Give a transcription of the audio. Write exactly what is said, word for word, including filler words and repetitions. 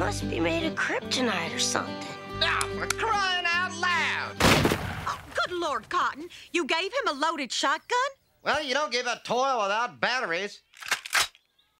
must be made of kryptonite or something. Now, for crying out loud! Oh, good Lord, Cotton. You gave him a loaded shotgun? Well, you don't give a toy without batteries.